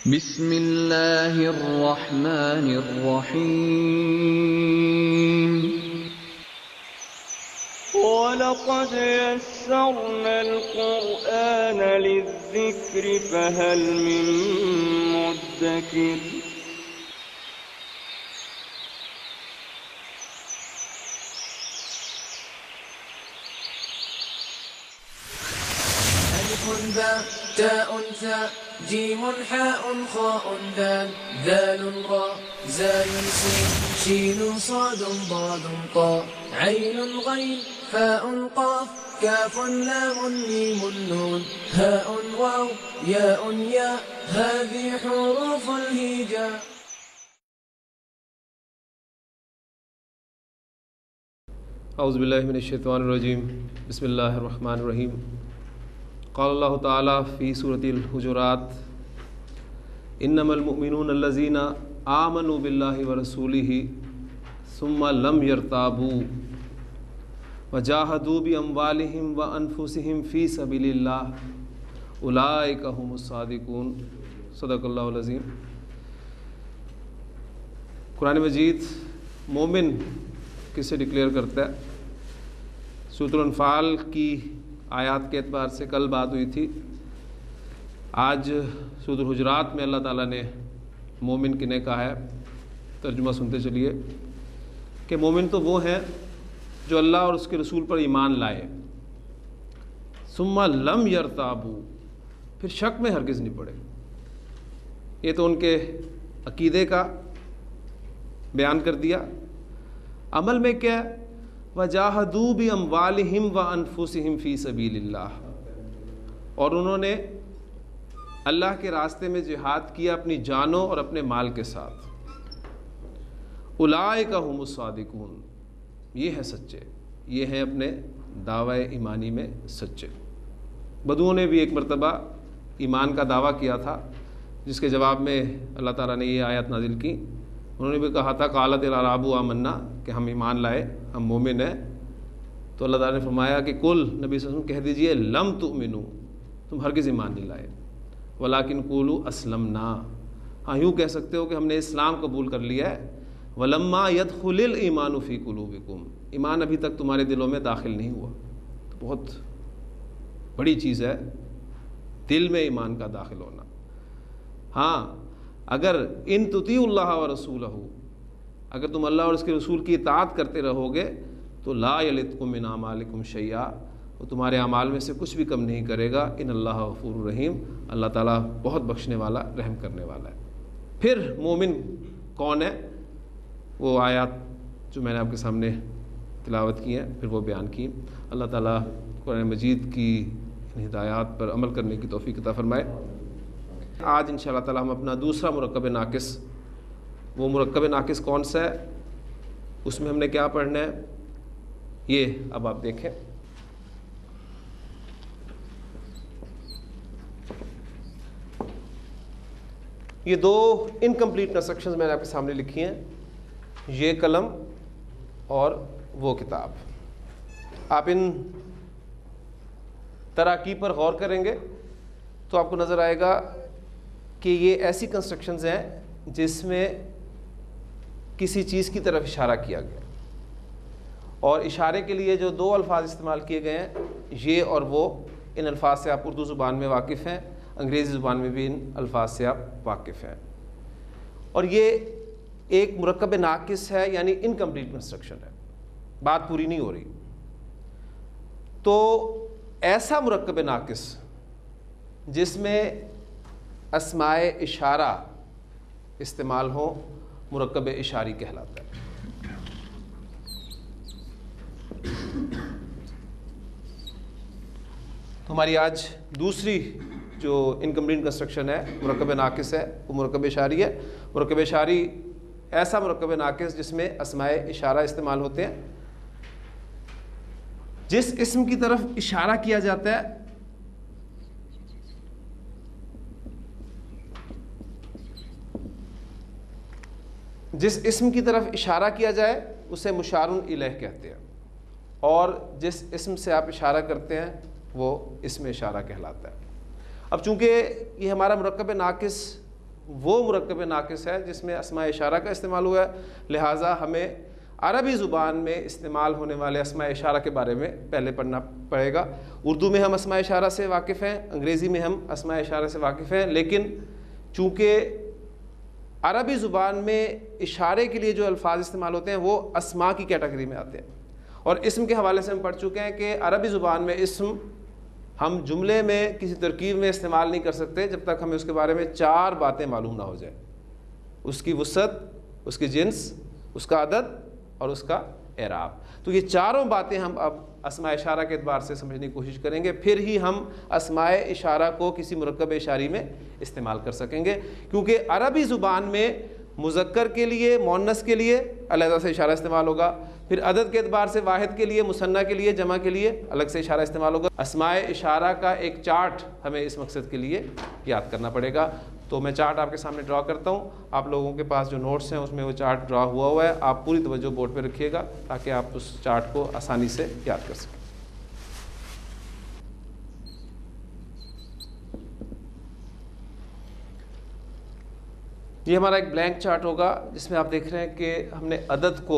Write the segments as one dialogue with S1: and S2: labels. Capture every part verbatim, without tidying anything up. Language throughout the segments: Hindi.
S1: बिस्मिल्लाहिर्रहमानिर्रहीम।
S2: वलक़द यस्सरनल क़ुरआन लिज़्ज़िक्रि फ़हल मिन मुद्दकिर।
S3: تاء ثاء جيم حاء خاء دال ذال راء زاي سين شين صاد ضاد طاء عين غين فاء قاف كاف لام ميم نون هاء واو ياء ياء هذه حروف الهجاء.
S4: أعوذ بالله من الشيطان الرجيم بسم الله الرحمن الرحيم. قال الله تعالى في سورة الحجرات إنما المؤمنون الذين آمنوا بالله ورسوله ثم لم يرتابوا وجاهدوا بأموالهم وأنفسهم في سبيل الله أولئك هم الصادقون. صدق الله العظيم. कुरान मजीद मोमिन किसे डिक्लेयर करता है? सूरह अनफाल की आयात के एतबार से कल बात हुई थी। आज सूरह हुजरात में अल्लाह ताला ने मोमिन किन्हें कहा है, तर्जुमा सुनते चलिए कि मोमिन तो वो हैं जो अल्लाह और उसके रसूल पर ईमान लाए, सुम्मा लम यरताबू, फिर शक में हरगिज़ नहीं पड़े। ये तो उनके अकीदे का बयान कर दिया। अमल में क्या? वजाहदू बि अम्वालिहिम व अनफुसिहिम फ़ी सबीलिल्लाह, और उन्होंने अल्लाह के रास्ते में जिहाद किया अपनी जानों और अपने माल के साथ। उलाइका हुमुस सादिकून, ये हैं सच्चे, ये हैं अपने दावे ईमानी में सच्चे। बदुओं ने भी एक मरतबा ईमान का दावा किया था, जिसके जवाब में अल्लाह ताला ने ये आयत नाजिल की। उन्होंने भी कहा था कालत अल अराबु आमन्ना, कि हम ईमान लाए, हम मोमिन हैं। तो अल्लाह ताला ने फरमाया कि कुल नबी सल्लल्लाहु अलैहि वसल्लम कह दीजिए लम तुमिनु, तुम हरगिज़ ईमान नहीं लाए, वलाकिन कुलू अस्लमना, हाँ यूँ कह सकते हो कि हमने इस्लाम कबूल कर लिया है। वलम्मा यदखुलिल ईमानु फ़ी कुलूबिकुम, ईमान अभी तक तुम्हारे दिलों में दाखिल नहीं हुआ। तो बहुत बड़ी चीज़ है दिल में ईमान का दाखिल होना। हाँ, अगर इन तुतीउल्लाह व रसूलहू, अगर तुम अल्लाह और उसके रसूल की इताअत करते रहोगे तो ला यलितकुम मिन अमालिकुम शैया, वो तुम्हारे अमाल में से कुछ भी कम नहीं करेगा। इन अल्लाह गफूरुर रहीम, अल्लाह ताला बहुत बख्शने वाला, रहम करने वाला है। फिर मोमिन कौन है? वो आयत जो मैंने आपके सामने तिलावत की है, फिर वो बयान की। अल्लाह ताला कुरान मजीद की हिदायत पर अमल करने की तौफीक अता फरमाए। आज इंशाअल्लाह ताला हम अपना दूसरा मुरक्कब नाकिस, वो मुरक्कब नाकिस कौन सा है, उसमें हमने क्या पढ़ना है, ये अब आप देखें। ये दो इनकम्प्लीट कंस्ट्रक्शंस मैंने आपके सामने लिखी हैं, ये कलम और वो किताब। आप इन तराकीब पर गौर करेंगे तो आपको नज़र आएगा कि ये ऐसी कंस्ट्रक्शंस हैं जिसमें किसी चीज़ की तरफ इशारा किया गया, और इशारे के लिए जो दो अल्फाज इस्तेमाल किए गए हैं, ये और वो, इन अल्फाज से आप उर्दू ज़ुबान में वाकिफ़ हैं, अंग्रेज़ी ज़ुबान में भी इन अल्फाज से आप वाकिफ़ हैं। और ये एक मुरक्कब नाकिस है, यानी इनकम्प्लीट कंस्ट्रक्शन है, बात पूरी नहीं हो रही। तो ऐसा मुरक्कब नाकिस जिसमें अस्माए इशारा इस्तेमाल हो, मुरक्कब इशारी कहलाता है। तो हमारी आज दूसरी जो इनकम्प्लीट कंस्ट्रक्शन है, मुरक्कब नाकिस है, वो मुरक्कब इशारी है। मुरक्कब इशारी ऐसा मुरक्कब नाकिस जिसमें अस्माए इशारा इस्तेमाल होते हैं। जिस इस्म की तरफ इशारा किया जाता है, जिस इस्म की तरफ इशारा किया जाए उसे मुशारुन इलैह कहते हैं, और जिस इस्म से आप इशारा करते हैं वो इस्म इशारा कहलाता है। अब चूँकि ये हमारा मुरक्कब नाकिस वो मुरक्कब नाक़िस है जिसमें अस्मा इशारा का इस्तेमाल हुआ है, लिहाजा हमें अरबी ज़ुबान में इस्तेमाल होने वाले अस्मा इशारा के बारे में पहले पढ़ना पड़ेगा। उर्दू में हम अस्मा इशारा से वाकिफ़ हैं, अंग्रेज़ी में हम अस्मा इशारा से वाकिफ़ हैं, लेकिन चूँकि अरबी ज़ुबान में इशारे के लिए जो अल्फाज इस्तेमाल होते हैं वो अस्मा की कैटेगरी में आते हैं। और इस्म के हवाले से हम पढ़ चुके हैं कि अरबी ज़ुबान में इस्म हम जुमले में किसी तरकीब में इस्तेमाल नहीं कर सकते जब तक हमें उसके बारे में चार बातें मालूम ना हो जाए, उसकी वुसअत, उसकी जिन्स, उसका अदद और उसका एराब। तो ये चारों बातें हम अब अस्माए इशारा के एतबार से समझने की कोशिश करेंगे, फिर ही हम अस्माए इशारा को किसी मुरक्कब इशारी में इस्तेमाल कर सकेंगे, क्योंकि अरबी ज़ुबान में मुज़क्कर के लिए, मुअन्नस के लिए अलग से इशारा इस्तेमाल होगा, फिर अदद के एतबार से वाहिद के लिए, मुसन्ना के लिए, जमा के लिए अलग से इशारा इस्तेमाल होगा। अस्माए इशारा का एक चार्ट हमें इस मकसद के लिए याद करना पड़ेगा। तो मैं चार्ट आपके सामने ड्रा करता हूँ, आप लोगों के पास जो नोट्स हैं उसमें वो चार्ट ड्रा हुआ हुआ है, आप पूरी तवज्जो बोर्ड पर रखिएगा ताकि आप उस चार्ट को आसानी से याद कर सकें। ये हमारा एक ब्लैंक चार्ट होगा जिसमें आप देख रहे हैं कि हमने अदद को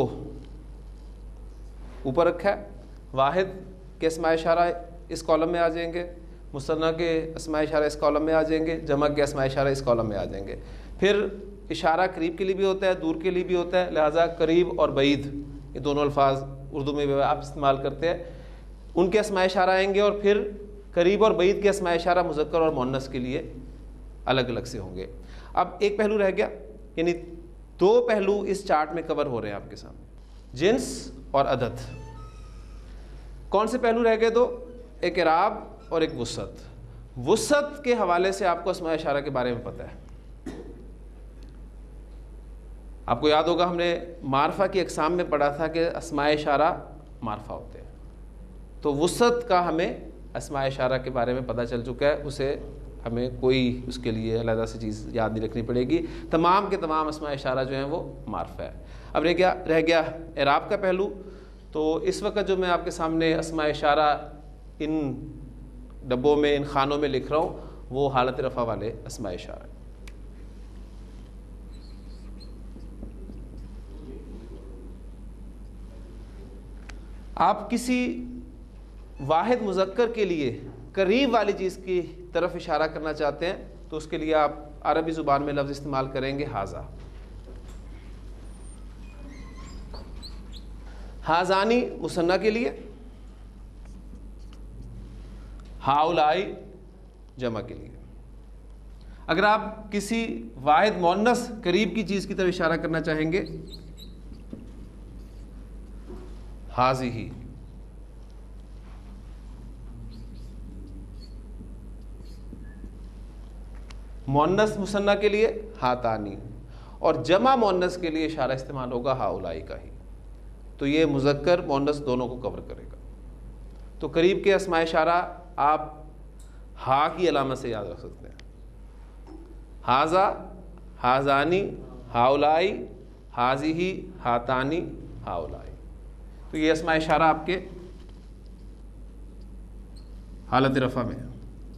S4: ऊपर रखा है, वाहिद के अस्माए इशारा इस कॉलम में आ जाएंगे, मुसन्ना के अस्माए इशारा इस कॉलम में आ जाएंगे, जमा के अस्माए इशारा इस कॉलम में आ जाएंगे। फिर इशारा करीब के लिए भी होता है, दूर के लिए भी होता है, लिहाजा करीब और बईद ये दोनों अल्फाज उर्दू में भी आप इस्तेमाल करते हैं, उनके अस्माए इशारा आएंगे। और फिर करीब और बईद के अस्माए इशारा मुज़क्कर और मुअन्नस के लिए अलग अलग से होंगे। अब एक पहलू रह गया, यानी दो पहलू इस चार्ट में कवर हो रहे हैं आपके सामने, जिन्स और अदद। कौन से पहलू रह गए? दो, एक इराब और एक वुसअत। वुसअत के हवाले से आपको अस्माए इशारा के बारे में पता है, आपको याद होगा हमने मारफा की अक़साम में पढ़ा था कि अस्माए इशारा मारफा होते हैं। तो वुसअत का हमें अस्माए इशारा के बारे में पता चल चुका है, उसे हमें कोई उसके लिए अलग से चीज़ याद नहीं रखनी पड़ेगी। तमाम के तमाम अस्माए इशारा जो हैं वो मारफा है। अब रह गया रह गया इराब का पहलू। तो इस वक्त जो मैं आपके सामने अस्माए इशारा इन डब्बों में, इन खानों में लिख रहा हूँ, वो हालत रफ़ा वाले अस्माए इशारा। आप किसी वाहिद मुज़क्कर के लिए करीब वाली चीज़ की तरफ इशारा करना चाहते हैं तो उसके लिए आप अरबी ज़ुबान में लफ्ज़ इस्तेमाल करेंगे हाजा। हाजानी मुसन्ना के लिए, हाउलाई जमा के लिए। अगर आप किसी वाहिद मुअन्नस करीब की चीज़ की तरफ इशारा करना चाहेंगे, हाज़िही। मुअन्नस मुसन्ना के लिए हातानी, और जमा मुअन्नस के लिए इशारा इस्तेमाल होगा हाउलाई का ही। तो ये मुज़क्कर मुअन्नस दोनों को कवर करेगा। तो करीब के अस्माए इशारा आप हा की अलामत से याद रख सकते हैं, हाजा, हाजानी, हाउलाई, हाज़िही, हातानी, हाउलाई। तो ये अस्माए इशारा आपके हालत रफ़ा में है।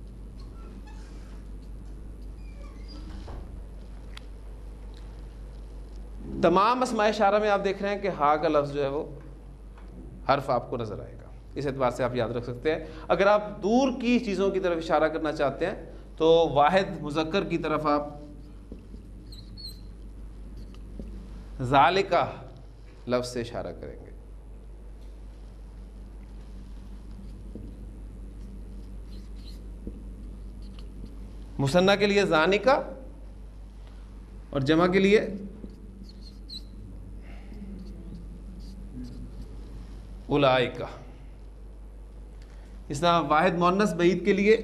S4: तमाम अस्माए इशारा में आप देख रहे हैं कि हा का लफ्ज़ जो है वो हर्फ आपको नज़र आएगा, इस एतबार से आप याद रख सकते हैं। अगर आप दूर की चीज़ों की तरफ इशारा करना चाहते हैं तो वाहिद मुज़क्कर की तरफ आप ज़ालिका लफ्ज़ से इशारा करेंगे। मुसन्ना के लिए ज़ानिका और जमा के लिए उलाइका। इस तरह वाहिद मुअन्नस बईद के लिए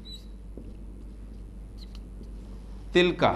S4: तिलका,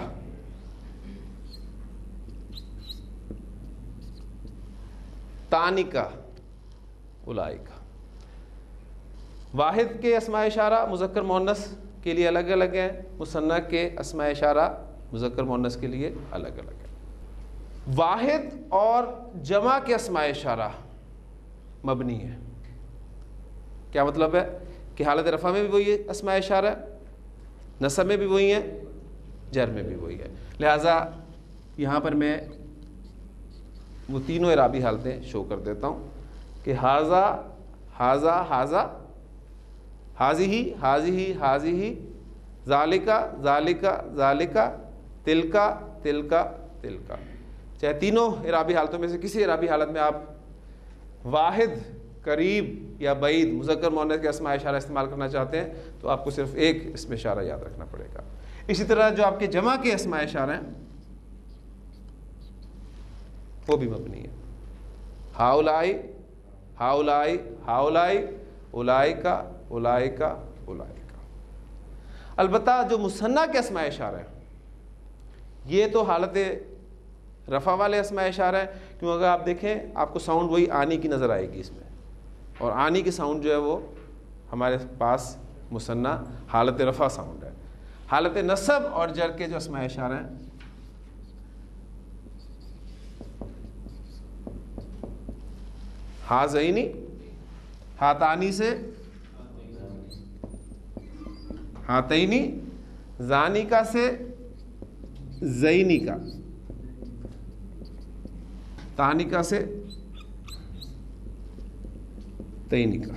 S4: तानिका, उलाइका। वाहिद के अस्माए इशारा मुज़क्कर मुअन्नस के लिए अलग अलग है, मुसन्ना के अस्माए इशारा मुज़क्कर मुअन्नस के लिए अलग अलग है। वाहिद और जमा के अस्माए इशारा मबनी है। क्या मतलब है कि हालत रफ़ा में भी वही अस्माए इशारा है, नसब में भी वही है, जर में भी वही है। लिहाजा यहाँ पर मैं वो तीनों इराबी हालतें शो कर देता हूँ कि हाजा हाजा हाजा, हाजी ही हाजी ही हाजी ही, जालिका जालिका जालिका, तिलका तिलका तिलका। चाहे तीनों इराबी हालतों में से किसी इराबी हालत में आप वाहिद, करीब या बईद, मुज़क्कर मुअन्नस के अस्मा इशारा इस्तेमाल करना चाहते हैं तो आपको सिर्फ एक इसमें इशारा याद रखना पड़ेगा। इसी तरह जो आपके जमा के अस्मा इशारा हैं वो भी मबनी है। हाउलाई हाउलाई हाउलाई, उलाइका उलाइका उलाइका। अलबत्ता जो मुसन्ना के अस्मा इशारा है ये तो हालत रफ़ा वाले अस्मा इशारा है, क्योंकि अगर आप देखें आपको साउंड वही आनी की नज़र आएगी इसमें, और आनी की साउंड जो है वो हमारे पास मुसन्ना हालत रफ़ा साउंड है। हालत नसब और जर के जो अस्मा इशारा हैं हाज़ईनी, हातानी से हातईनी, जानिका से ज़ईनिका, तानिका से तईनिका।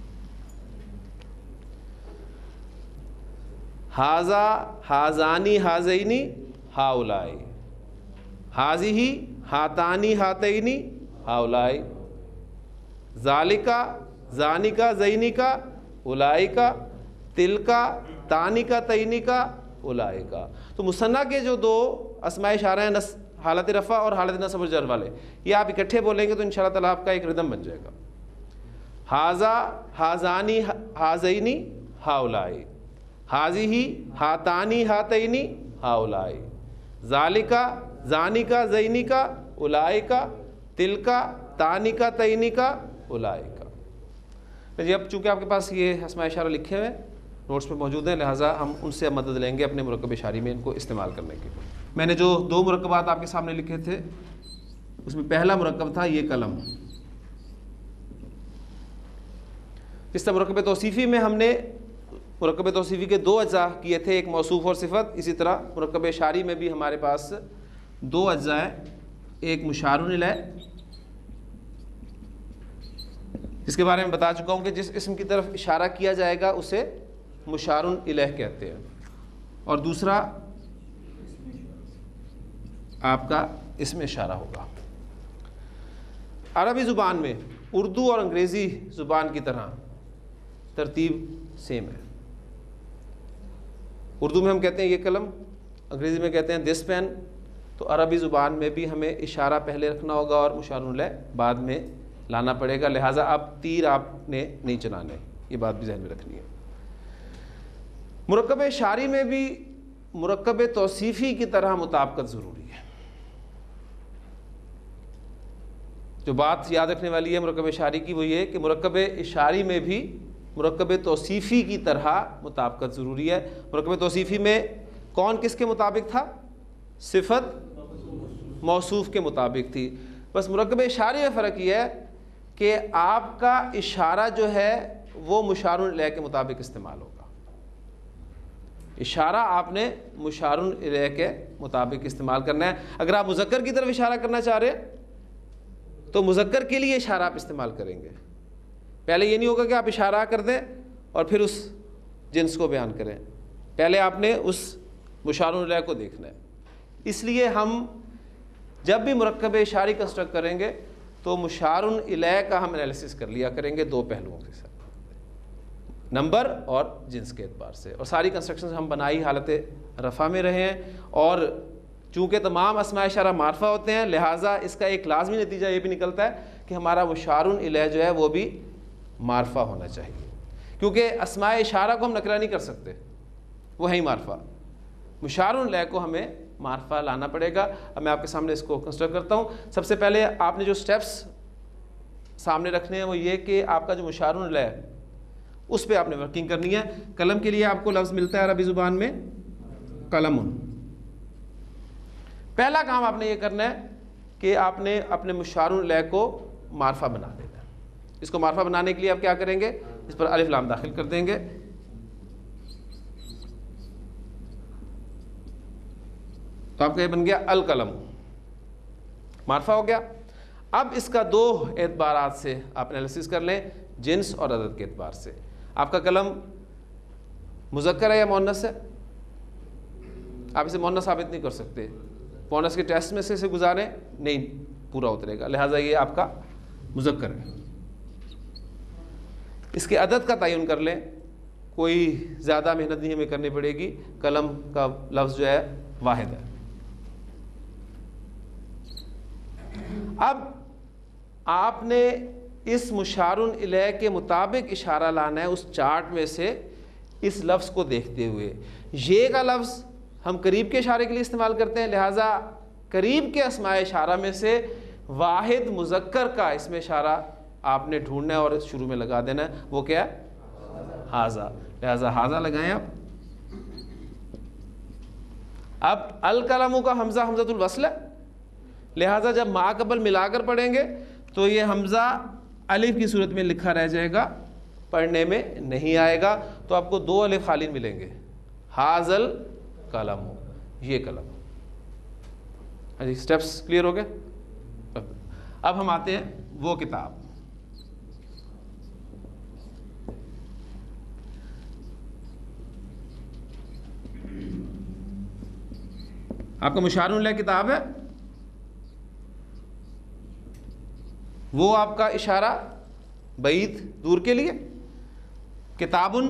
S4: हाजा हाजानी हाज़ईनी हाउलाई, हाजी ही हातानी हातईनी हाउलाई, जालिका जानिका ज़ईनिका उलाइका, तिलका तानिका तईनिका उलाइका। तो मुसन्ना के जो दो अस्मा इशारा हैं नस हालत रफ़ा और हालत नसब और जर वाले, ये आप इकट्ठे बोलेंगे तो इंशाअल्लाह ताला आपका एक रिदम बन जाएगा। हाजा हाजानी हाज़ईनी हाउलाई, हाजी ही हातानी हातईनी हाउलाई, जालिका जानिका ज़ईनिका उलाइका, तिलका तानिका तईनिका उलाइका। जी अब चूँकि आपके पास ये अस्मा इशारा लिखे हुए नोट्स पे मौजूद हैं, लिहाजा हम उनसे मदद लेंगे अपने मुरक्कब इशारी में इनको इस्तेमाल करने की। मैंने जो दो मुरक्कबात आपके सामने लिखे थे उसमें पहला मुरक्कब था ये कलम। इस तरह मुरक्कब तौसीफ़ी में हमने मुरक्कब तौसीफ़ी के दो अज्जा किए थे, एक मौसूफ़ और सिफ़त। इसी तरह मुरक्कब इशारी में भी हमारे पास दो अज्जा हैं, एक मुशारुन इलैह, जिसके बारे में बता चुका हूँ कि जिस इस्म की तरफ इशारा किया जाएगा उसे मुशारुन इलैह कहते हैं, और दूसरा आपका इसमें इशारा होगा। अरबी ज़ुबान में उर्दू और अंग्रेज़ी ज़ुबान की तरह तरतीब सेम है। उर्दू में हम कहते हैं ये कलम, अंग्रेज़ी में कहते हैं दिस पेन। तो अरबी ज़ुबान में भी हमें इशारा पहले रखना होगा और मुशारुन इलैह बाद में लाना पड़ेगा, लिहाजा आप तीर आपने नहीं चलाने, ये बात भी ज़हन में रखनी है। मुरक्कब इशारी में भी मुरक्कब तौसीफ़ी की तरह मुताबकत ज़रूरी है। जो बात याद रखने वाली है मुरक्कब इशारी की वो ये कि मुरक्कब इशारी में भी मुरक्कब तौसीफ़ी की तरह मुताबकत ज़रूरी है। मुरक्कब तौसीफ़ी में कौन किसके मुताबिक था? सिफ़त मौसूफ़ के मुताबिक थी। बस मुरक्कब इशारी में फ़र्क ये है कि आपका इशारा जो है वो मुशारुन इलैह के मुताबिक इस्तेमाल होगा। इशारा आपने मुशारुन इलैह के मुताबिक इस्तेमाल करना है। अगर आप मुज़क्कर की तरफ इशारा करना चाह रहे हैं तो मुज़क्कर के लिए इशारा आप इस्तेमाल करेंगे। पहले ये नहीं होगा कि आप इशारा कर दें और फिर उस जिन्स को बयान करें, पहले आपने उस मुशारुन इलैह को देखना है। इसलिए हम जब भी मुरक्कब इशारी कंस्ट्रक्ट करेंगे तो मुशारुन इलैह का हम एनालिसिस कर लिया करेंगे दो पहलुओं के साथ, नंबर और जिन्स के एतबार से। और सारी कंस्ट्रक्शंस हम बनाई हालत रफ़ा में रहे हैं, और चूँकि तमाम अस्मा इशारा मारफा होते हैं लिहाजा इसका एक लाजमी नतीजा ये भी निकलता है कि हमारा मुशारुन इलैह जो है वो भी मारफा होना चाहिए, क्योंकि अस्मा इशारा को हम नकरा नहीं कर सकते, वो है ही मारफा। मुशारुन इलैह को हमें मारफा लाना पड़ेगा। अब मैं आपके सामने इसको कंस्ट्रक्ट करता हूँ। सबसे पहले आपने जो स्टेप्स सामने रखने हैं वो ये कि आपका जो मुशारुन इलैह उस पर आपने वर्किंग करनी है। कलम के लिए आपको लफ्ज़ मिलता है अरबी ज़ुबान में कलमुन। पहला काम आपने ये करना है कि आपने अपने मुशारुन इलैह को मारफा बना देना है। इसको मारफा बनाने के लिए आप क्या करेंगे, इस पर अलिफ लाम दाखिल कर देंगे। तो आपका ये बन गया अल कलम, मार्फा हो गया। अब इसका दो एतबारात से आप एनालिसिस कर लें, जिन्स और अदद के एतबार से। आपका कलम मुज़क्कर है या मुअन्नस है? आप इसे मुअन्नस साबित नहीं कर सकते, मुअन्नस के टेस्ट में से इसे गुजारें नहीं पूरा उतरेगा, लिहाजा ये आपका मुज़क्कर है। इसके अदद का तयन कर लें, कोई ज़्यादा मेहनत नहीं हमें करनी पड़ेगी, कलम का लफ्ज़ जो है वाहिद है। अब आपने इस मुशारुन इलैह के मुताबिक इशारा लाना है उस चार्ट में से इस लफ्ज़ को देखते हुए। ये का लफ्ज़ हम करीब के इशारे के लिए इस्तेमाल करते हैं, लिहाजा करीब के अस्माए इशारा में से वाहिद मुज़क्कर का इसमें इशारा आपने ढूंढना है और शुरू में लगा देना है, वो क्या है? हाजा। लिहाजा हाजा लगाएं आप। अब अल कलमू का हमज़ा हमज़तुल वस्ल है, लिहाजा जब मा कबल मिलाकर पढ़ेंगे तो ये हमज़ा अलिफ की सूरत में लिखा रह जाएगा, पढ़ने में नहीं आएगा। तो आपको दो अलिफ खाली मिलेंगे, हाजल कलम, ये कलम। हाँ जी, स्टेप्स क्लियर हो गए। अब हम आते हैं वो किताब। आपका मुशारुन इलैह किताब है, वो आपका इशारा बईद दूर के लिए, किताबुन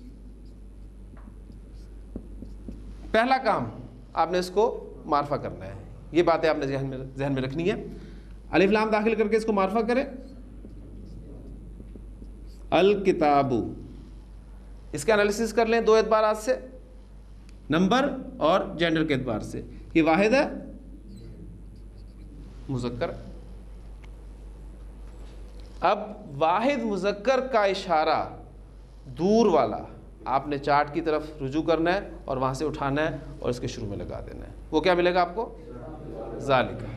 S4: पहला काम आपने इसको मार्फा करना है। ये बातें आपने जहन में जहन में रखनी है। अलिफ लाम दाखिल करके इसको मार्फा करें, अल किताबु। इसका एनालिसिस कर लें दो एतबारात से, नंबर और जेंडर के एतबार से। ये वाहिद है, मुज़क्कर। अब वाहिद मुज़क्कर का इशारा दूर वाला आपने चार्ट की तरफ रुजू करना है और वहां से उठाना है और इसके शुरू में लगा देना है। वो क्या मिलेगा आपको? ज़ालिका।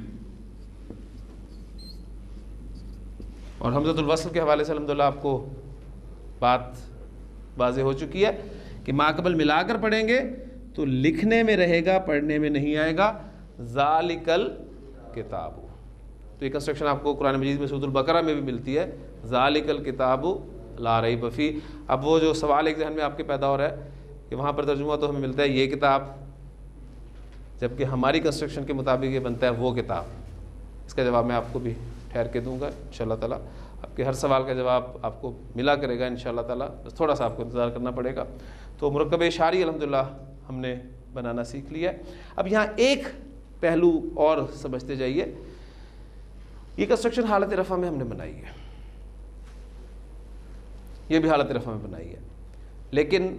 S4: और हमज़तुल वस्ल के हवाले से अल्हम्दुलिल्लाह आपको बात वाज़े हो चुकी है कि माकबल मिलाकर पढ़ेंगे तो लिखने में रहेगा, पढ़ने में नहीं आएगा। ज़ालिकल किताबु, तो ये कंस्ट्रक्शन आपको कुरान मजीद में सूरह अल-बकरा में भी मिलती है, ज़ालिकल किताबु ला रैब फी। अब वो जो सवाल एक जहन में आपके पैदा हो रहा है कि वहाँ पर तर्जुमा तो हमें मिलता है ये किताब, जबकि हमारी कंस्ट्रक्शन के मुताबिक ये बनता है वो किताब। इसका जवाब मैं आपको भी ठहर के दूंगा इंशाअल्लाह ताला। आपके हर सवाल का जवाब आपको मिला करेगा इंशाअल्लाह ताला, बस थोड़ा सा आपको इंतज़ार करना पड़ेगा। तो मुरक्कब इशारी अल्हम्दुलिल्लाह हमने बनाना सीख लिया है। अब यहाँ एक पहलू और समझते जाइए, ये कंस्ट्रक्शन हालत रफ़ा में हमने बनाई है, ये भी हालत रफ़ा में बनाई है, लेकिन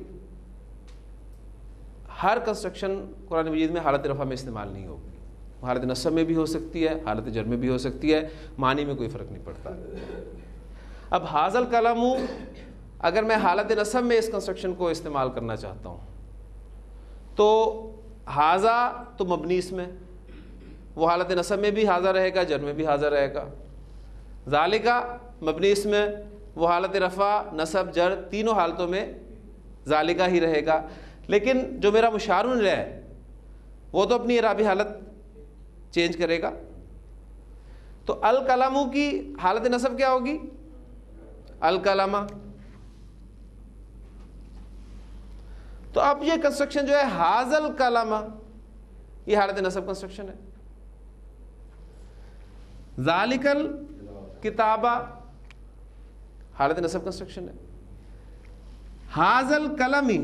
S4: हर कंस्ट्रक्शन कुरान मजीद में हालत रफ़ा में इस्तेमाल नहीं होगी। हालत नस्ब में भी हो सकती है, हालत जर में भी हो सकती है, मानी में कोई फ़र्क नहीं पड़ता। अब हाज़ल कलमु, अगर मैं हालत नस्ब में इस कंस्ट्रक्शन को इस्तेमाल करना चाहता हूँ तो हाज़ा तो मबनी इसमें, वो हालत नस्ब में भी हाज़ा रहेगा, जर में भी हाज़ा रहेगा। ज़ालिका मबनी इसमें, वो हालत रफ़ा नस्ब जर तीनों हालतों में ज़ालिका ही रहेगा। लेकिन जो मेरा मुशारुन इलैह है वो तो अपनी इराबी हालत चेंज करेगा। तो अल कलमु की हालत नस्ब क्या होगी? अल कलमा। तो अब ये कंस्ट्रक्शन जो है हाज़ल कलमा, ये हालत नस्ब कंस्ट्रक्शन है। ज़ालिकल किताबा हालत नस्ब कंस्ट्रक्शन है। हाज़ल कलमी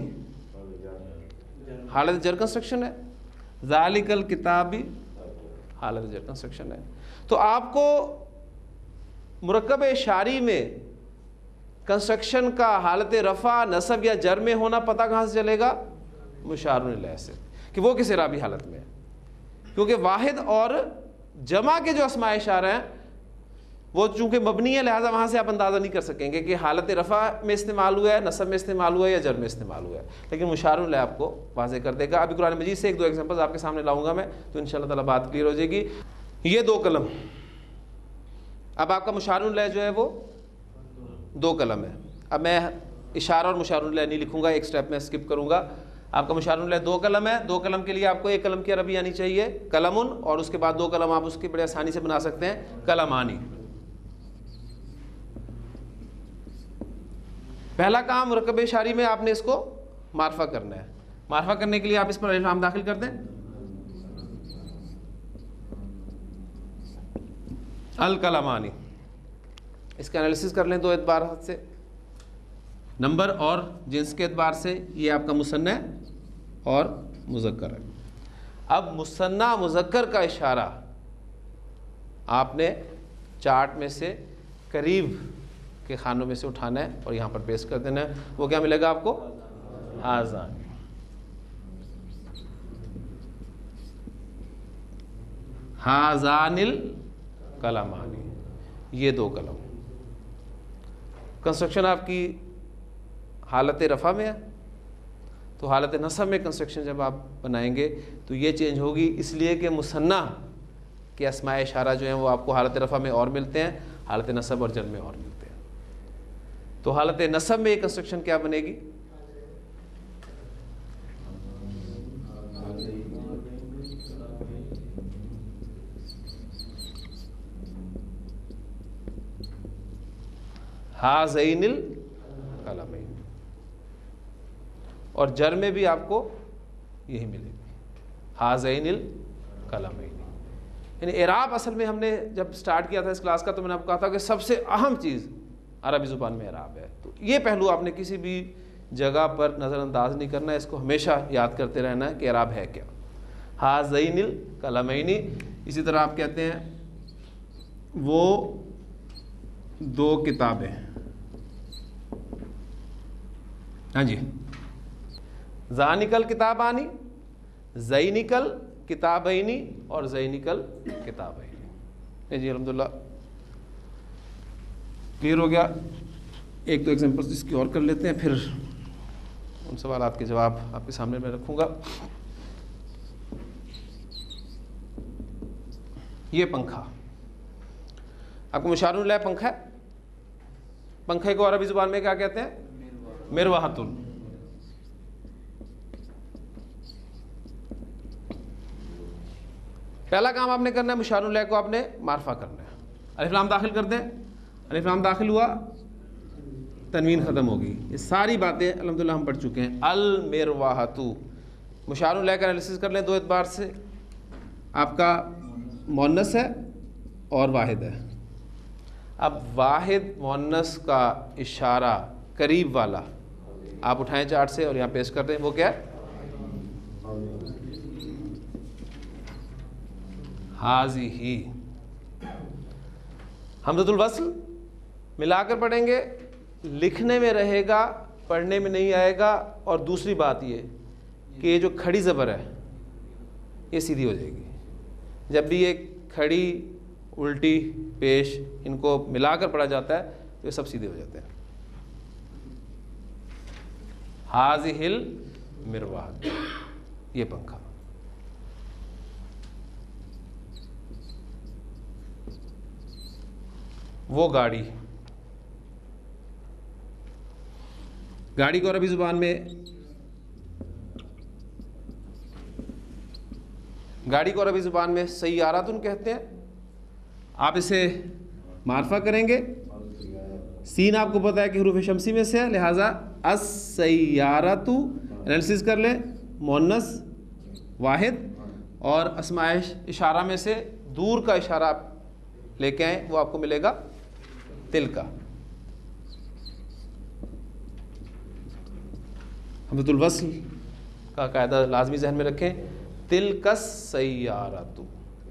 S4: हालत जर कंस्ट्रक्शन है। ज़ालिकल किताबी हालत जर कंस्ट्रक्शन है। तो आपको मुरक्कब इशारी में कंस्ट्रक्शन का हालत रफ़ा नस्ब या जर में होना पता कहाँ से चलेगा? मुशारुन इलैह से, कि वो किस इराबी हालत में है। क्योंकि वाहिद और जमा के जो अस्माए इशारा हैं वो चूँकि मबनी है, लिहाजा वहाँ से आप अंदाज़ा नहीं कर सकेंगे कि हालत रफ़ा में इस्तेमाल हुआ है, नस्ब में इस्तेमाल हुआ है या जर में इस्तेमाल हुआ है। लेकिन मुशारुन इलैह आपको वाज़े कर देगा। अभी कुरान मजीद से एक दो एग्जांपल्स आपके सामने लाऊंगा मैं, तो इंशाअल्लाह ताला बात क्लियर हो जाएगी। ये दो कलम, अब आपका मुशारुन इलैह जो है वो दो कलम है। अब मैं इशारा और मुशारुन इलैह नहीं लिखूँगा, एक स्टेप में स्किप करूँगा। आपका मुशारुल दो कलम है, दो कलम के लिए आपको एक कलम की अरबी आनी चाहिए कलमुन, और उसके बाद दो कलम आप उसके बड़े आसानी से बना सकते हैं कलमानी। पहला काम मुरक्कब शारी में आपने इसको मार्फा करना है। मार्फा करने के लिए आप इस पर अलिफ दाखिल कर दें, अल कलमानी। इसका एनालिसिस कर लें दो एतबार से, नंबर और जिन्स के एतबार से। ये आपका मुसन्ना और मुज़क्कर है। अब मुसन्ना मुज़क्कर का इशारा आपने चार्ट में से करीब के खानों में से उठाना है और यहाँ पर पेस्ट कर देना है। वो क्या मिलेगा आपको? हाज़ान। हाज़ानिल कलमानी, ये दो कलम। कंस्ट्रक्शन आपकी हालत रफ़ा में है, तो हालत नसब में कंस्ट्रक्शन जब आप बनाएंगे तो ये चेंज होगी, इसलिए कि मुसन्ना के अस्माए इशारा जो हैं वो आपको हालत रफ़ा में और मिलते हैं, हालत नसब और जर में और मिलते हैं। तो हालत नसब में ये कंस्ट्रक्शन क्या बनेगी? हाज़ैनिल कलमैन, और जर में भी आपको यही मिलेगी, हाज़ैनिल कलमैन। यानी एराब असल में हमने जब स्टार्ट किया था इस क्लास का तो मैंने आपको कहा था कि सबसे अहम चीज़ अरबी ज़ुबान में एराब है। तो ये पहलू आपने किसी भी जगह पर नज़रअंदाज नहीं करना है, इसको हमेशा याद करते रहना है कि एराब है क्या। हाज़ैनिल कलमैनी। इसी तरह आप कहते हैं वो दो किताबें, हाँ जी, ज़ानिकल किताबानी, ज़ैनिकल किताबैनी और ज़ैनिकल किताबैनी। जी अल्हम्दुलिल्लाह क्लियर हो गया। एक दो एग्जांपल्स इसकी और कर लेते हैं, फिर उन सवालात के जवाब आपके सामने मैं रखूँगा। ये पंखा आपको मुशारुल पंखा है। पंखे को अरबी ज़ुबान में क्या कहते हैं? मिरवाहतुल। पहला काम आपने करना है, मुशारुल को आपने मार्फा करना है। अलिफ लाम दाखिल कर दें, अलिफ लाम दाखिल हुआ, तनवीन ख़त्म होगी। ये सारी बातें अल्हम्दुलिल्लाह हम पढ़ चुके हैं। अल मिरवाहतु, मुशारुल का एनालिसिस कर लें दो एतबार से। आपका मुअन्नस है और वाहिद है। अब वाहिद मुअन्नस का इशारा करीब वाला आप उठाएं चार्ट से और यहाँ पेश कर दें। वो क्या है? हाज़िही। हमज़तुल वस्ल मिलाकर पढ़ेंगे, लिखने में रहेगा, पढ़ने में नहीं आएगा। और दूसरी बात ये कि ये जो खड़ी ज़बर है ये सीधी हो जाएगी। जब भी ये खड़ी, उल्टी, पेश, इनको मिलाकर पढ़ा जाता है तो ये सब सीधे हो जाते हैं। हाज़िहिल मिरवाहत, ये पंखा। वो गाड़ी, गाड़ी को अरबी ज़ुबान में गाड़ी को अरबी ज़ुबान में सय्यारातुन कहते हैं। आप इसे मार्फा करेंगे। सीन आपको पता है कि हुरूफ शमसी में से है, लिहाजा अस-सय्यारतु एनालिसिस कर लें। मुअन्नस वाहिद और अस्माए इशारा में से दूर का इशारा आप लेके आएँ, वो आपको मिलेगा तिल का। हमज़तुल वस्ल का कायदा लाजमी जहन में रखें, तिल कस सय्यारतु।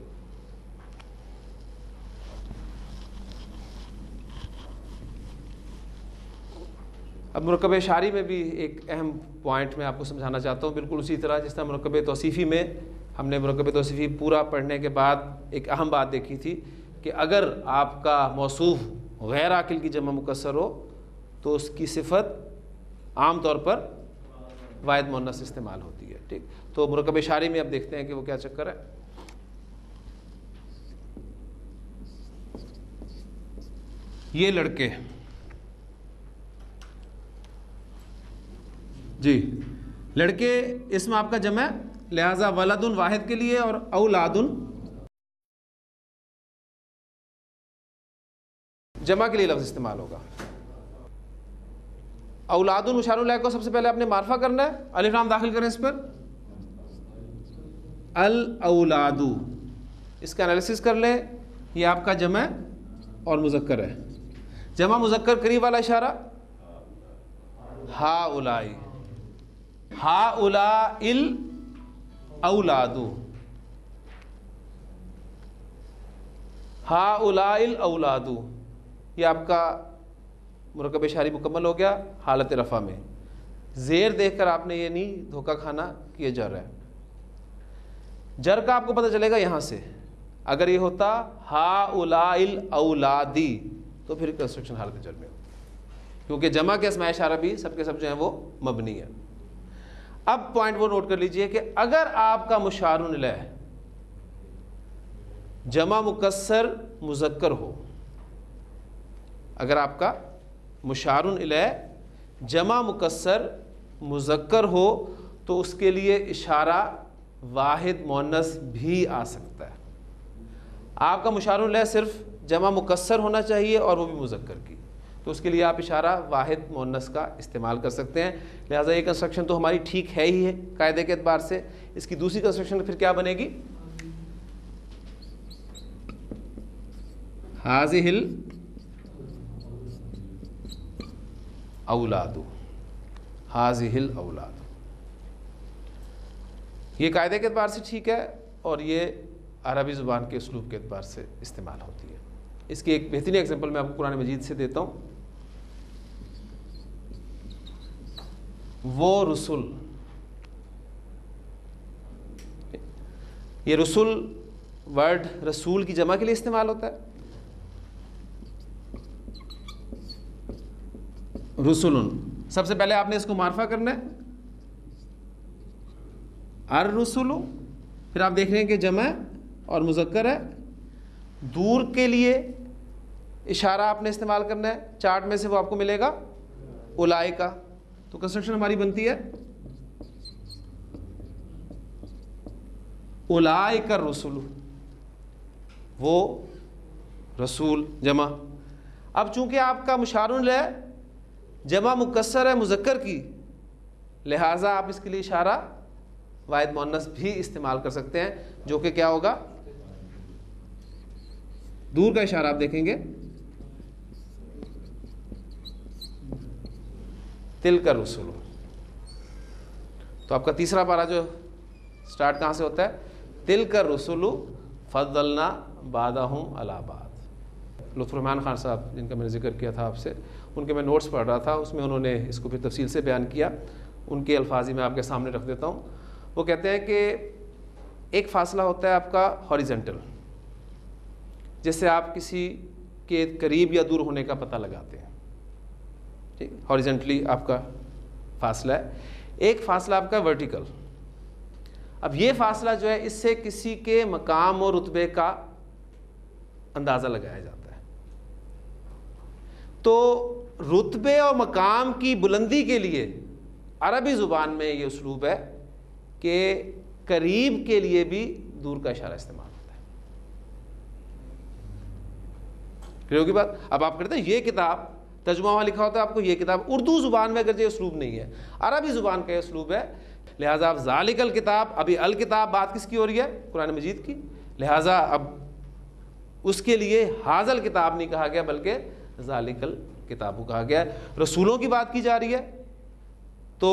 S4: अब मुरक्कब शारी में भी एक अहम पॉइंट मैं आपको समझाना चाहता हूँ। बिल्कुल उसी तरह जिस तरह मुरक्कब तौसीफ़ी में हमने मुरक्कब तौसीफ़ी पूरा पढ़ने के बाद एक अहम बात देखी थी कि अगर आपका मौसूफ़ गैर आकिल की जमा मुकस्सर हो तो उसकी सिफत आम तौर पर वाहिद मुअन्नस इस्तेमाल होती है। ठीक, तो मुरक्कब शारी में अब देखते हैं कि वो क्या चक्कर है। ये लड़के जी लड़के इसमें आपका जमा है, लिहाजा वलदुन वाहिद के लिए और औलादुन जमा के लिए लफ्ज़ इस्तेमाल होगा। औलादुन मुशारुल लह को सबसे पहले आपने मार्फा करना है, अलिफ लाम दाखिल करें इस पर, अल औलादु, इसका एनालिसिस कर लें, ये आपका जमा और मुज़क्कर है। जमा मुज़क्कर करीब वाला इशारा हा उलाई, हा उला इल औलादु, हा उला इल औलादु, ये आपका मुरक्कब इशारी मुकम्मल हो गया हालत रफ़ा में। ज़ेर देखकर आपने ये नहीं धोखा खाना कि ये जर है। जर का आपको पता चलेगा यहाँ से, अगर ये होता हा उलाइल औलादी तो फिर कंस्ट्रक्शन हालत जर में, क्योंकि जमा के अस्माए इशारा भी सबके सब जो हैं वो मबनी है। अब पॉइंट वो नोट कर लीजिए कि अगर आपका मुशारुन इलैह जमा मुकस्सर मुज़क्कर हो, अगर आपका मुशारुन इलैह जमा मुकस्सर मुज़क्कर हो तो उसके लिए इशारा वाहिद मुअन्नस भी आ सकता है। आपका मुशारुन इलैह सिर्फ जमा मुकस्सर होना चाहिए और वो भी मुज़क्कर की, तो उसके लिए आप इशारा वाहिद मुअन्नस का इस्तेमाल कर सकते हैं। लिहाजा ये कंस्ट्रक्शन तो हमारी ठीक है ही है कायदे के एतबार से। इसकी दूसरी कंस्ट्रक्शन फिर क्या बनेगी, हाज़िहिल औलादु, हाज़िहिल औलादु, ये कायदे के एतबार से ठीक है और ये अरबी ज़ुबान के उसलूब के एतबार से इस्तेमाल होती है। इसकी एक बेहतरीन एग्जांपल मैं आपको कुरान मजीद से देता हूँ। वो रसूल, ये रसूल वर्ड रसूल की जमा के लिए इस्तेमाल होता है। रसूलुन, सबसे पहले आपने इसको मार्फा करना है अर रसूलु, फिर आप देख रहे हैं कि जमा और मुज़क्कर है। दूर के लिए इशारा आपने इस्तेमाल करना है, चार्ट में से वो आपको मिलेगा उलाई का। तो कंस्ट्रक्शन हमारी बनती है उलाई का रसूल, वो रसूल जमा। अब चूंकि आपका मुशारुन है जमा मुकस्सर है मुज़क्कर की, लिहाजा आप इसके लिए इशारा वाहिद मुअन्नस भी इस्तेमाल कर सकते हैं, जो कि क्या होगा, दूर का इशारा आप देखेंगे तिल का रसूल। तो आपका तीसरा पारा जो स्टार्ट कहाँ से होता है, तिल का रसूल फज़लना बादहुम अला बाद। लुत्फ़ुर्रहमान खान साहब जिनका मैंने जिक्र किया था आपसे, उनके मैं नोट्स पढ़ रहा था, उसमें उन्होंने इसको फिर तफसील से बयान किया। उनके अल्फाजी मैं आपके सामने रख देता हूँ। वो कहते हैं कि एक फ़ासला होता है आपका हॉरिजेंटल, जिससे आप किसी के करीब या दूर होने का पता लगाते हैं, ठीक, हॉरिजेंटली आपका फ़ासला है। एक फ़ासला आपका वर्टिकल। अब ये फ़ासला जो है इससे किसी के मकाम और रुतबे का अंदाज़ा लगाया जाता है। तो रुतबे और मकाम की बुलंदी के लिए अरबी ज़ुबान में ये उसलूब है कि करीब के लिए भी दूर का इशारा इस्तेमाल होता है। क्लियर होगी बात। अब आप कहते हैं ये किताब, तर्जुमा वहाँ लिखा होता है आपको ये किताब, उर्दू ज़ुबान में अगर ये उसलूब नहीं है, अरबी ज़ुबान का ये उसलूब है। लिहाजा अब ज़ालिकल किताब, अभी अल किताब बात किसकी हो रही है, कुरान मजीद की, लिहाजा अब उसके लिए हाज़ल किताब नहीं कहा गया बल्कि ज़ालिकल किताबु कहा गया। रसूलों की बात की जा रही है तो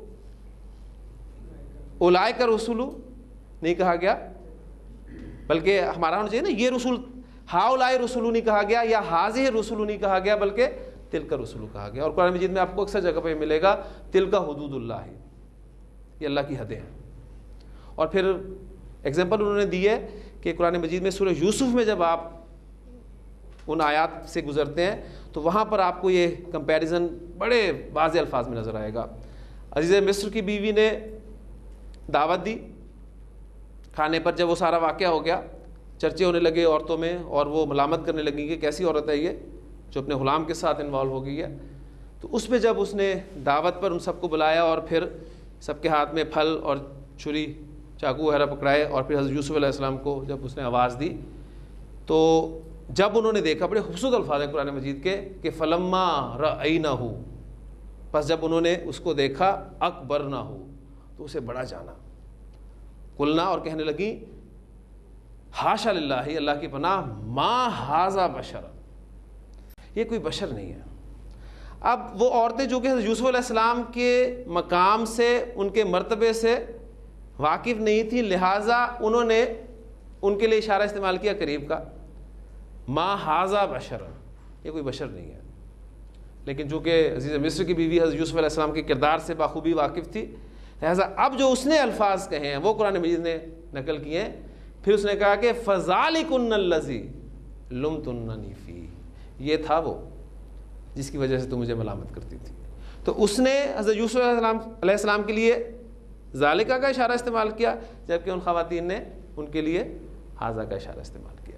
S4: उलाए का रसूलु नहीं कहा गया, बल्कि हमारा होना चाहिए ना ये रसूल, हाउलाए रसूलु नहीं कहा गया या हाज़िह रसूलु नहीं कहा गया बल्कि तिल का रसूलु कहा गया। और कुरान मजीद में आपको अक्सर जगह पे मिलेगा तिल का हुदूदुल्लाह, ये अल्लाह की हदें हैं। और फिर एग्जाम्पल उन्होंने दी है कि कुरान मजीद में सूरह यूसुफ में जब आप उन आयात से गुज़रते हैं तो वहाँ पर आपको ये कंपैरिजन बड़े वाज़ेह अल्फाज में नज़र आएगा। अज़ीज़ मिस्र की बीवी ने दावत दी खाने पर, जब वो सारा वाक़या हो गया, चर्चे होने लगे औरतों में और वो मलामत करने लगी कि कैसी औरत है ये जो अपने ग़ुलाम के साथ इन्वॉल्व हो गई है। तो उसमें जब उसने दावत पर उन सबको बुलाया और फिर सबके हाथ में फल और छुरी चाकू वगैरह पकड़ाए, और फिर हज़रत यूसुफ अलैहिस्सलाम को जब उसने आवाज़ दी तो जब उन्होंने देखा, बड़े खूबसूरत अल्फाज हैं कुरान मजीद के कि फलम्मा रअयनहु, बस जब उन्होंने उसको देखा, अकबर ना हो, तो उसे बड़ा जाना, कुलना, और कहने लगी हाशा लिल्लाहि, अल्लाह की पनाह, मा हाजा बशर, ये कोई बशर नहीं है। अब वो औरतें जो कि यूसुफ अलैहिस्सलाम के मकाम से, उनके मर्तबे से वाकिफ़ नहीं थी, लिहाजा उन्होंने उनके लिए इशारा इस्तेमाल किया करीब का, मा हाजा बशर, ये कोई बशर नहीं है। लेकिन चूँकि अज़ीज़ मिस्र की बीवी हज़रत यूसुफ अलैहिस्सलाम के किरदार से बाखूबी वाकिफ़ थी, लिहाजा अब जो उसने अल्फाज कहे हैं वो कुरान मजीद ने नकल किए हैं। फिर उसने कहा कि फ़ज़ालिकुन्नल्लज़ी लुमतुन्ननी फ़ी, ये था वो जिसकी वजह से तुम मुझे मलामत करती थी। तो उसने हज़रत यूसुफ अलैहिस्सलाम के लिए ज़ालिका का इशारा इस्तेमाल किया, जबकि उन ख़वातीन ने उनके लिए हाजा का इशारा इस्तेमाल किया।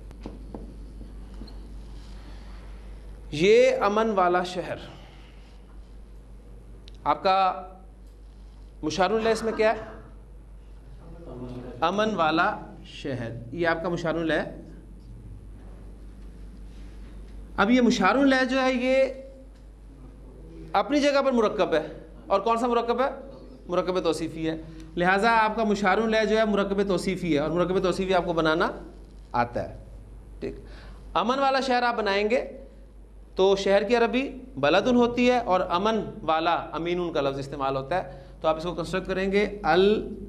S4: ये अमन वाला शहर, आपका मुशारुल इसमें क्या है? अमन वाला शहर, ये आपका मुशारुल है। अब ये मुशारुल है जो है ये अपनी जगह पर मुरक्कब है, और कौन सा मुरक्कब है? मुरक्कब तौसीफ़ी है। लिहाजा आपका मुशारुल है जो है मुरक्कब तौसीफ़ी है, और मुरक्कब तौसीफ़ी आपको बनाना आता है। ठीक, अमन वाला शहर आप बनाएंगे तो शहर की अरबी बलदुन होती है, और अमन वाला अमीनुन का लफ्ज़ इस्तेमाल होता है। तो आप इसको कंस्ट्रक्ट करेंगे अल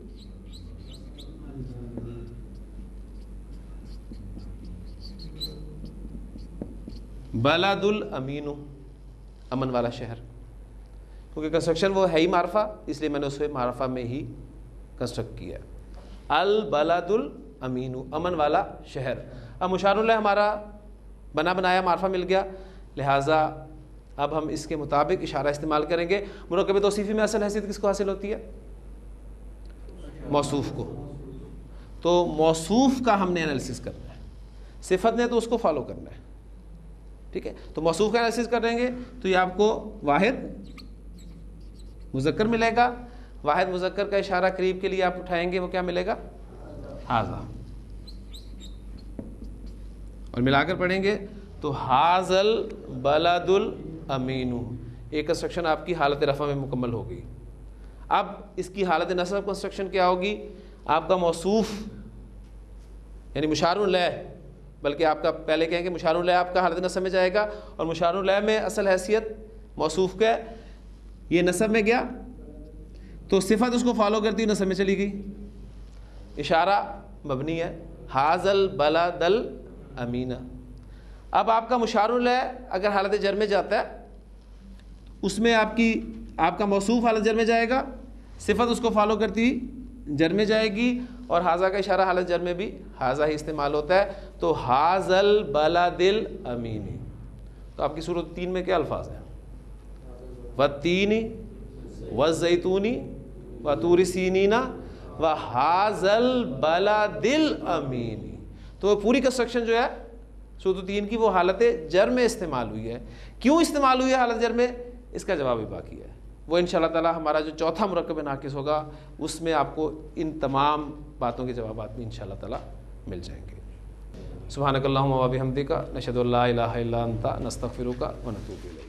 S4: बलदुल अमीनु, अमन वाला शहर, क्योंकि कंस्ट्रक्शन वो है ही मारफा, इसलिए मैंने उसे मारफा में ही कंस्ट्रक्ट किया। अल बलदुल अमीनु, अमन वाला शहर। अब मुशारुल हमारा बना बनाया मारफा मिल गया, लिहाजा अब हम इसके मुताबिक इशारा इस्तेमाल करेंगे। मुरक्कब तौसीफ़ी में असल हैसियत किसको हासिल होती है? मौसूफ़ को। तो मौसूफ़ का हमने एनालिसिस करना है, सिफत ने तो उसको फॉलो करना है। ठीक है, तो मौसूफ़ का एनालिसिस करेंगे तो ये आपको वाहिद मुज़क्कर मिलेगा। वाहिद मुज़क्कर का इशारा करीब के लिए आप उठाएंगे, वो क्या मिलेगा? हाज़ा, और मिलाकर पढ़ेंगे तो हाज़ल बलदुल अमीनु, एक कंस्ट्रक्शन आपकी हालत रफ़ा में मुकम्मल हो गई। अब इसकी हालत नस्ब कंस्ट्रक्शन क्या होगी? आपका मौसूफ़ यानी मुशारुल लह, बल्कि आपका पहले कहेंगे मुशारुल लह आपका हालत नस्ब में जाएगा, और मुशारुल लह में असल हैसियत मौसूफ़ का, ये नस्ब में गया तो सिफत उसको फॉलो करती हुई नस्ब में चली गई। इशारा मबनी है, हाज़ल बलदल अमीना। अब आपका मुशारुल है अगर हालत जर में जाता है, उसमें आपकी आपका मौसूफ़ हालत जर में जाएगा, सिफत उसको फॉलो करती जर में जाएगी, और हाज़ा का इशारा हालत जर में भी हाज़ा ही इस्तेमाल होता है। तो हाज़ल बलदिल अमीनी। तो आपकी सूरत तीन में क्या अल्फाज हैं? वत्तीनी वज़ैतूनी वतूरी सीनीना व हाज़ल बलदिल अमीनी। तो पूरी कंस्ट्रक्शन जो है सूरत तीन की वो हालत जर में इस्तेमाल हुई है। क्यों इस्तेमाल हुई है हालत जर में, इसका जवाब भी बाकी है। वो इंशाअल्लाह ताला हमारा जो चौथा मुरक्कब नाकिस होगा उसमें आपको इन तमाम बातों के जवाब भी इंशाअल्लाह ताला मिल जाएंगे। सुब्हानकल्लाहुम्मा व बिहम्दिका नशहदु अल्ला इलाहा इल्ला अंता नस्तगफिरुका व नतूबु इलैक।